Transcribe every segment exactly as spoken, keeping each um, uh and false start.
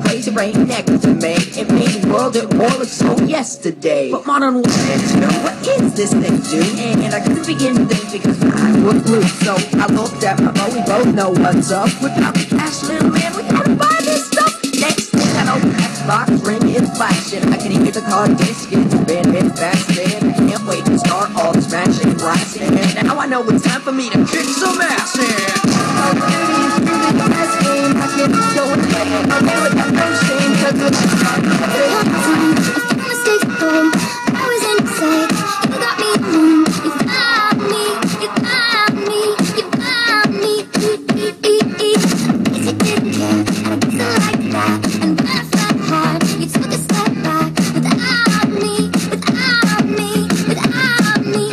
crazy right next to me. It made the world at war look so yesterday. But modern world said to me, what is this thing, dude? And I couldn't begin to think because I was blue. So I looked at my phone, we both know what's up. Without the cash, little man, we gotta buy this stuff. Next thing I know, the Xbox ring is flashing. I can hear the car disc is spinning fast, and I can't wait to start all the smashing and blasting. And now I know it's time for me to kick some ass. And the best game I can go and play. I never got no shame cause it's hard to play. If my mistakes at home, I was in your sight. You got me alone. You found me. You found me. You found me. Yes, you didn't care. And I guess I like that. And when I felt hard, you took a step back. Without me. Without me. Without me.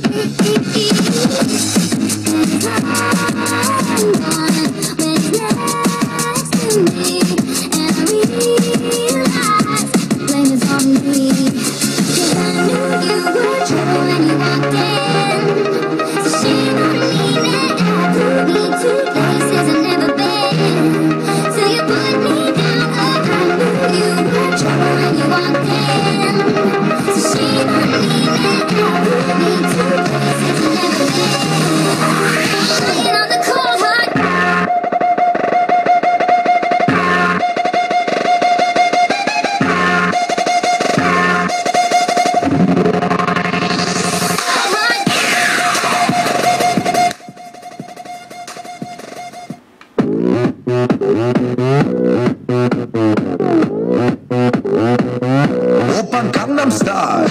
I'm gone when you're next to me. And I realize the blame is on me. 'Cause I knew you were trouble when you walked in. So shame on me that I put me to places I've never been. So you put me down, oh, I knew you were trouble when you walked in. So shame on me that I put me to places I've never been. Laying on the cold hard. 오빤 강남스타일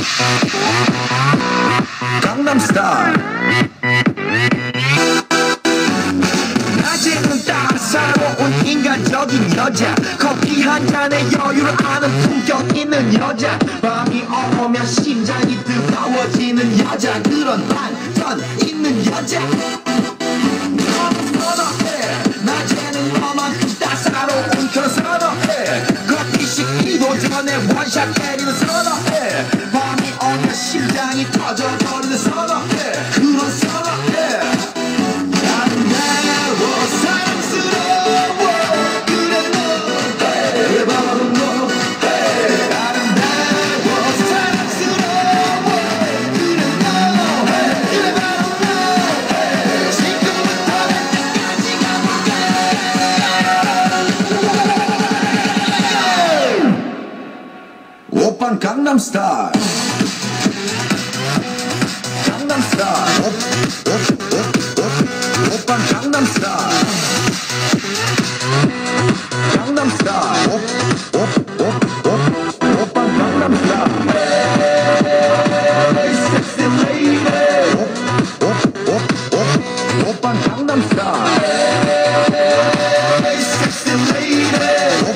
강남스타일 낮에는 따사로운 인간적인 여자 커피 한 잔에 여유를 아는 품격 있는 여자 밤이 오면 심장이 뜨거워지는 여자 그런 반전 있는 여자 너는 선어해 낮에는 너만큼 따사로운 그런 선어해 커피 식기도 전에 원샷 때리는 선어해 밤이 오면 심장이 터져버리는 선어해 그런 선어해 아름다워 사랑스러워 그래 너 그래 바로 너 아름다워 사랑스러워 그래 너 그래 바로 너 지금부터 내까지 가볼게 오빤 강남스타일 강남스타일 오빤 강남스타일 강남스타일 오빤 강남스타일 섹시 레이디 오빤 강남스타일 섹시 레이디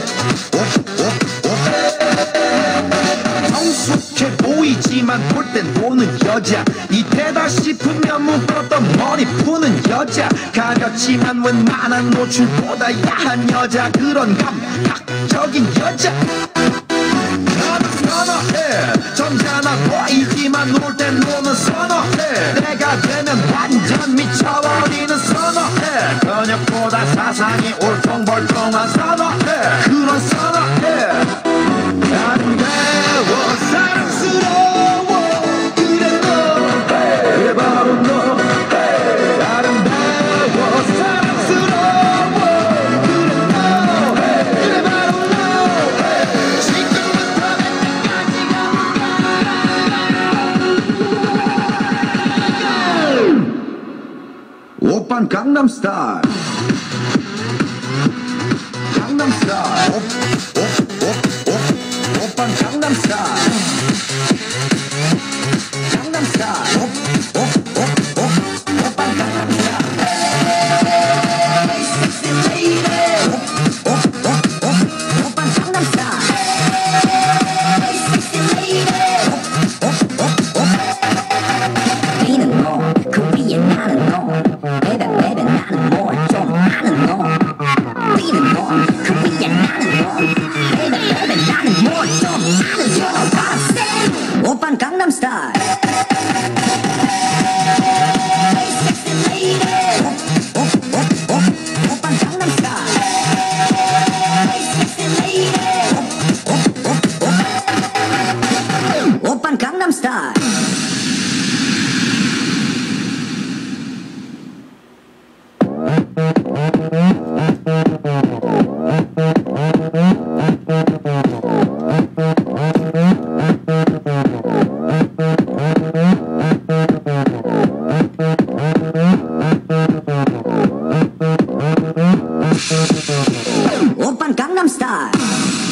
성숙해 보이지만 볼 땐 노는 여자 이때다 싶으면 묶었던 머리 푸는 여자 가렸지만 웬만한 노출보다 야한 여자 그런 감각적인 여자 나는 선어해 점잖아 보이지만 놀 땐 노는 선어해 내가 되면 완전 미쳐버리는 선어해 근육보다 사상이 울퉁불퉁한 선어해 그런 선어해 아름다워 사랑스러워 그래 너 그래 바로 너 아름다워 사랑스러워 그래 너 그래 바로 너 지금부터 내까지 가볼까 오빤 강남스타일 강남스타일 오빤 강남스타일 강남스타일 오빤 강남스타일 섹시 레이디 오빤 강남스타일 섹시 레이디 Be는 너, 그 위에 나는 너. Baby, baby, 나는 뭘 좀 아는 너. Be는 너, 그 위에 나는 너. Baby, baby, 나는 뭘 좀 아는 너. 오빤 강남스타일. Sexy lady. 오빤 강남스타일. Sexy Gangnam Style.